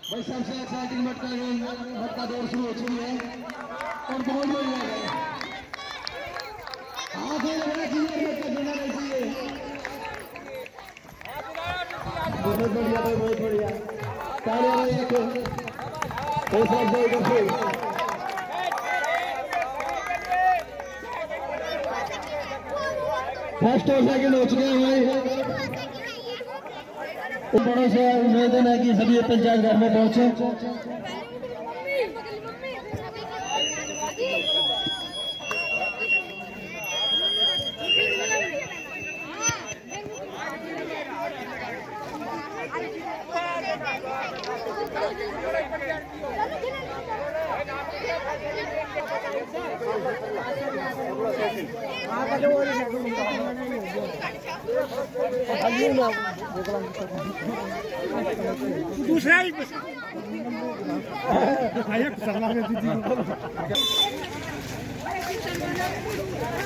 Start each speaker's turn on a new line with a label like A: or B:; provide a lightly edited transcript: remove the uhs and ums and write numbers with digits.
A: भाई सबसे एक्साइटिंग मटका दौड़ शुरू हो चुकी है और बहुत बढ़िया है। हाथ में लगना चाहिए, मटका देना नहीं चाहिए। बहुत बढ़िया भाई, बहुत बढ़िया। तालियां भाई रखो। फर्स्ट और सेकंड हो चुके हैं भाई। बड़ों से उम्मीद है कि सभी पंचायत घर में पहुंचे।
B: दूसरा ही